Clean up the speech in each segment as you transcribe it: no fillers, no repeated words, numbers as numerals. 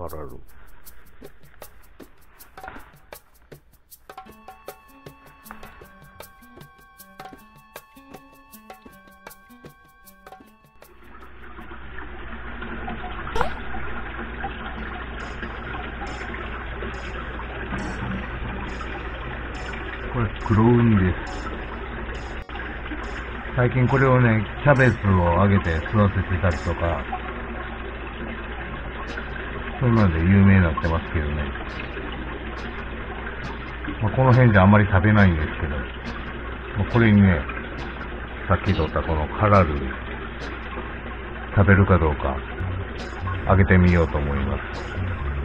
カラル。これ黒ウニです。最近これをね、キャベツを揚げて育ててたりとか、そういうので有名になってますけどね。この辺じゃあんまり食べないんですけど、これにね、さっき取ったこのカラル食べるかどうか揚げてみようと思います。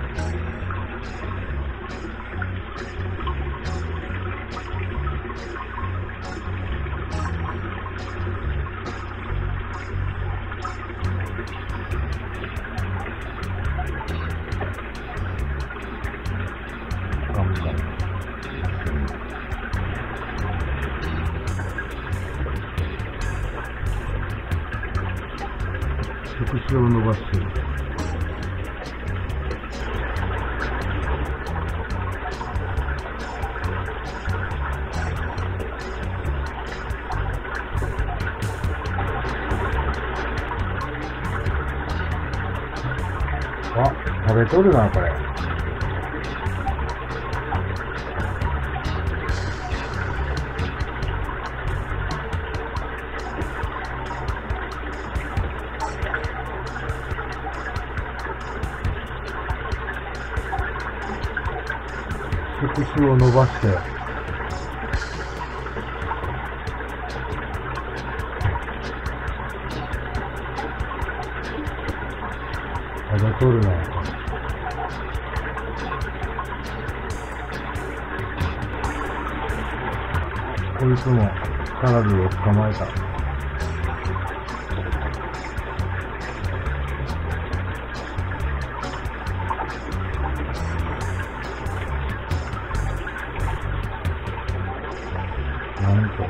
触手を伸ばしてる。あ、食べとるな、これ。触手を伸ばして、食べとるな。こいつもカラルを捕まえた。なんと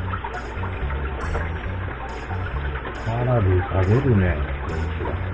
カラル食べるね、こいつは。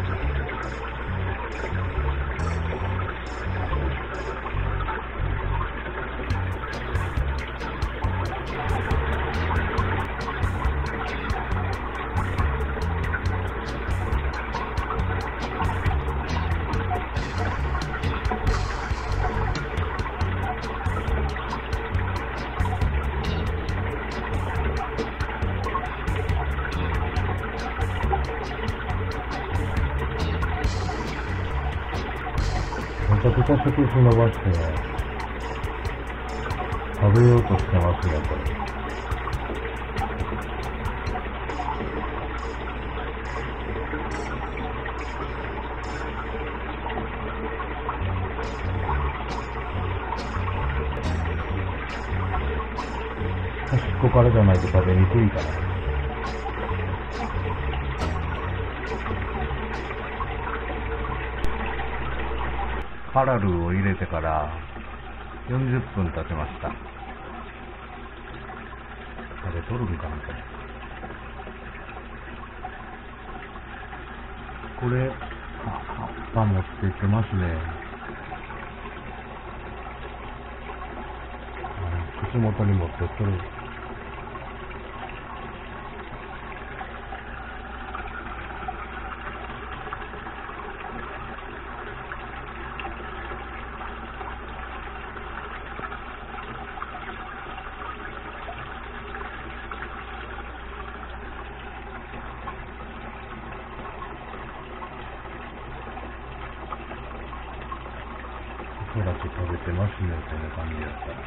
めちゃくちゃ触手伸ばしてね、食べようとしてますね、これ。端っこからじゃないと食べにくいから。カラルを入れてから40分経ちました。食べとるんかな、これ。これ、葉っぱ持っていってますね。口元に持ってっとる。おそらく食べてますね、こんな感じだったら。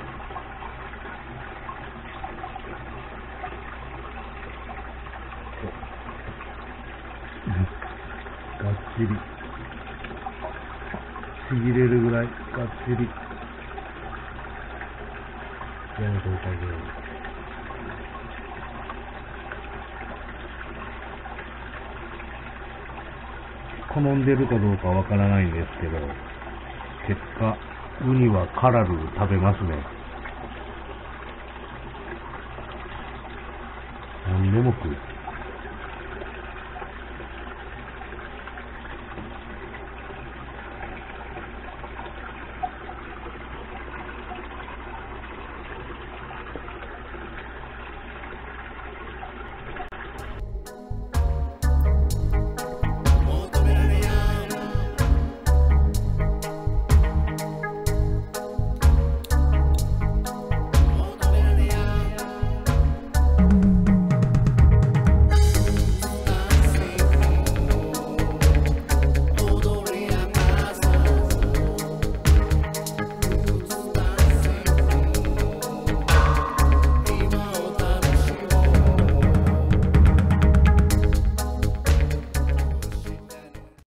がっちり。ちぎれるぐらいがっちり。やめといてあげよう。好んでるかどうかわからないんですけど、結果、ウニはカラル食べますね。何でも食う。